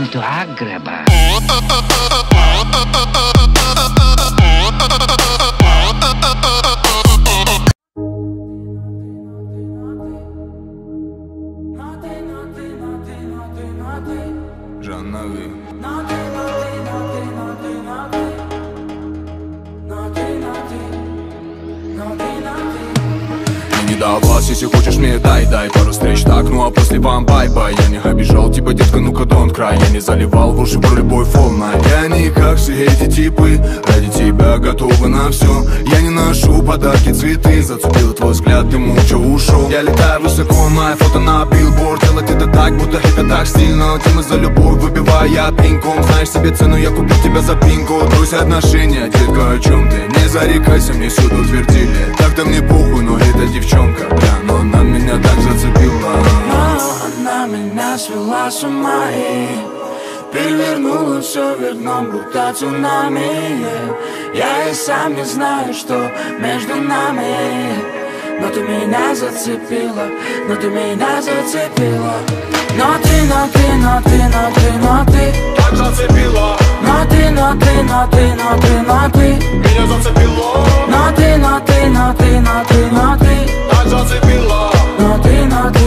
molto agraba. До вас, если хочешь мне дай пару встреч, так, ну а после вам бай-бай. Я не обижал, типа, детка, ну-ка, don't cry. Я не заливал в уши про любой волна. Я не как все эти типы, ради тебя готовы на все. Я не ношу подарки, цветы, зацепил твой взгляд, ты молча ушел. Я летаю высоко, мое фото на билборд. Делать это так, будто это так стильно. Темы за любовь выбивая пинком. Знаешь себе цену, я купил тебя за пинку. Брось отношения, детка, о чем ты? Не зарекайся, мне всюду твердили. Так-то мне похуй, но это девчонка. Бля, но она меня так зацепила. Она меня свела с ума и перевернула все вверх дном, будто цунами. Я и сам не знаю, что между нами. Но ты меня зацепила, но ты меня зацепила. Но ты Так зацепила. Но ты меня зацепила. Но ты Так зацепила. Но ты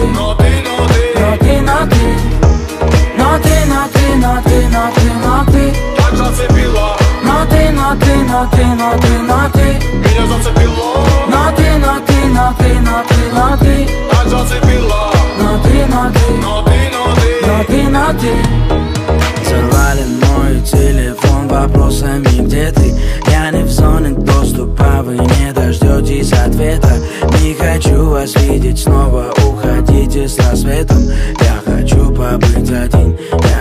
Так зацепила. Меня зацепило. Так зацепила. Взорвали мой телефон вопросами, где ты? Я не в зоне доступа, вы не дождетесь ответа. Не хочу вас видеть снова, уходите с рассветом. Я хочу побыть один,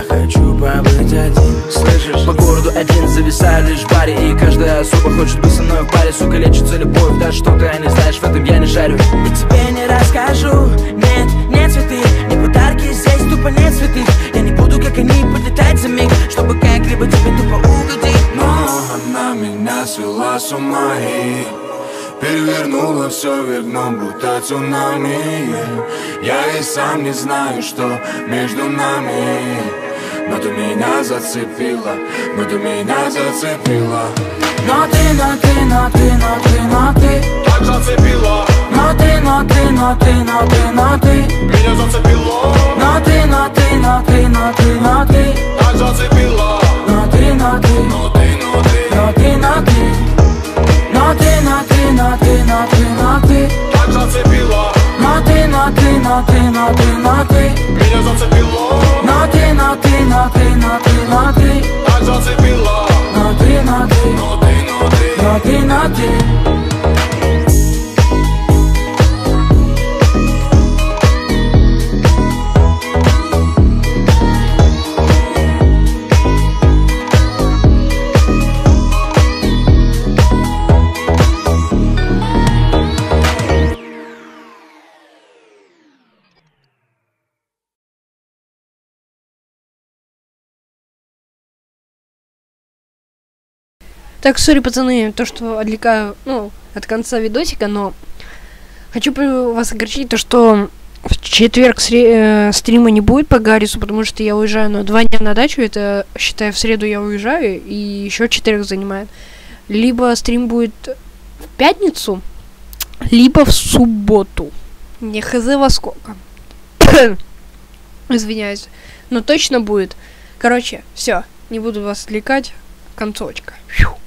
Слышишь? По городу один зависаю лишь в баре, и каждая особа хочет быть со мной в паре. Сука, лечится любовь, да что ты не знаешь, в этом я не шарю. И тебе не расскажу, нет цветы, не подарки, здесь тупо нет цветы. Я не буду, как они, подлетать за миг, чтобы как-либо тебе тупо угодить. Но она меня свела с ума и перевернула все вверх дном, будто цунами. Я и сам не знаю, что между нами. Но ты меня зацепила. Но ты Так зацепила. Но ты Меня зацепило. Так зацепила. Так зацепила. Меня зацепило. Так зацепила. Так, сори, пацаны, то, что отвлекаю, от конца видосика, но хочу вас огорчить, то, что в четверг стрима не будет по Гаррису, потому что я уезжаю на 2 дня на дачу, это, считай, в среду я уезжаю, и еще четверг занимает. Либо стрим будет в пятницу, либо в субботу. Не хз во сколько. Извиняюсь, но точно будет. Короче, все, не буду вас отвлекать, концовочка. Фью.